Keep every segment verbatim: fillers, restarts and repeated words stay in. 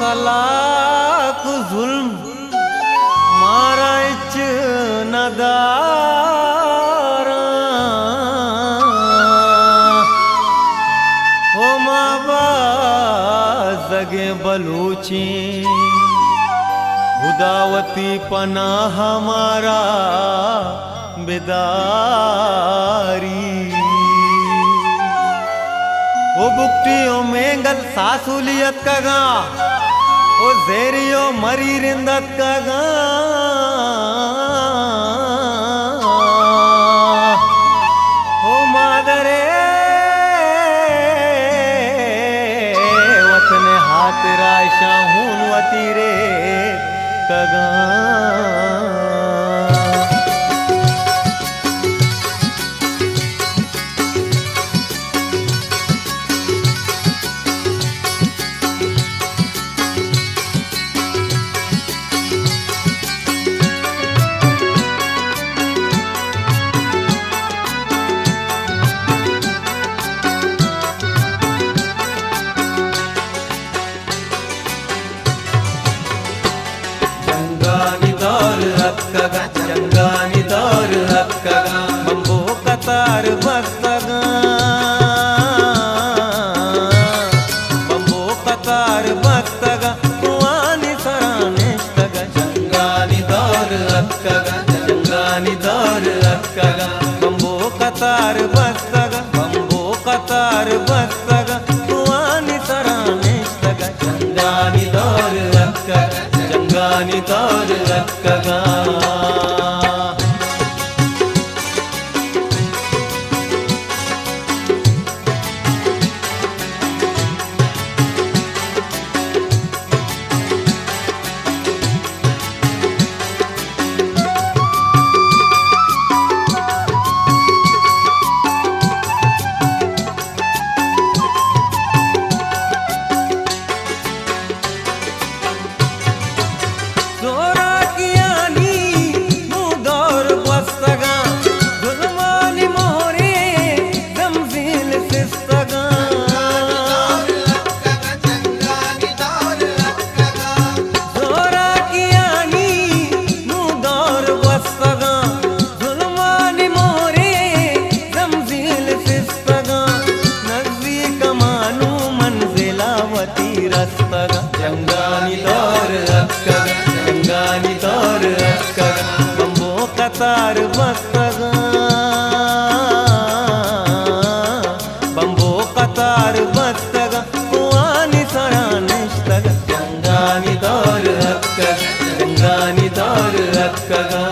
सलाक जुल्म मारा इच नदारा हो माबा जगे बलूची खुदावती पनाह हमारा बेदारी ओ बुक्टियों मेंगल सासूलियत का गा ओ जेरियो मरी रिंदत का गा ओ मादरे वतने हाथ राशा हून वती रे कगा जंगानी दौर हक्कगा बंबो कतार बस्तगा बंबो कतार बस्तगा कुआनी सरानेस्तगा जंगानी दौर हक्कगा जंगानी दौर हक्कगा बंबो कतार बस्तगा बंबो कतार बस्तगा कुआनी सरानेस्तगा जंगानी दौर हक्कगा जंगानी दौर हक्कगा जंगानी दौर हक्कगा जंगानी दौर हक्कगा बंबो कतार बस्तगा बंबो कतार बस्तगा कुआनी सरानेस्तगा जंगानी दौर हक्कगा जंगानी दौर हक्कगा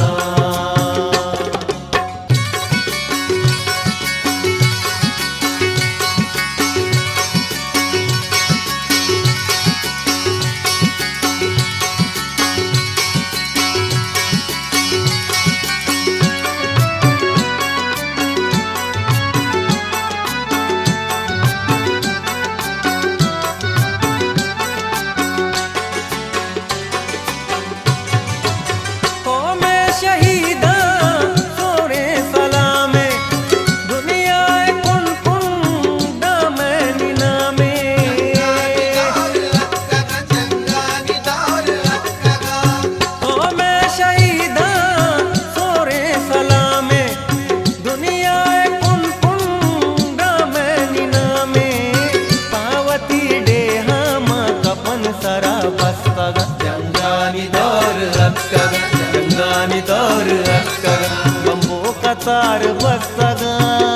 जंगानी दौर हक्कगा जंगानी दौर हक्कगा बंबो कतार बस्तगा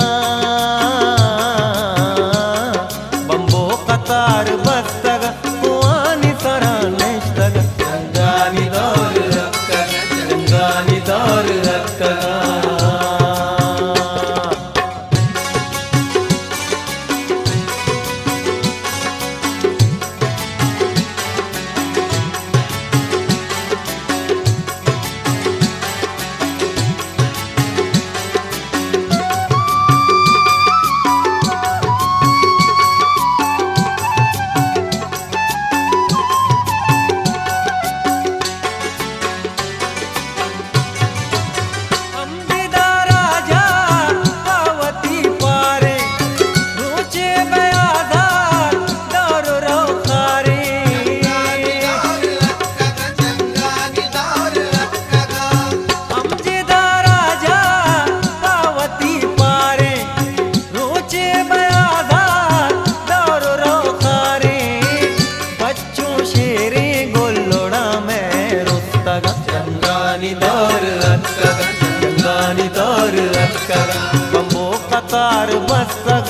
बंबो कतार बस्तगा कुआनी सरानेस्तगा जंगानी दौर हक्कगा जंगानी दौर हक्कगा बार बस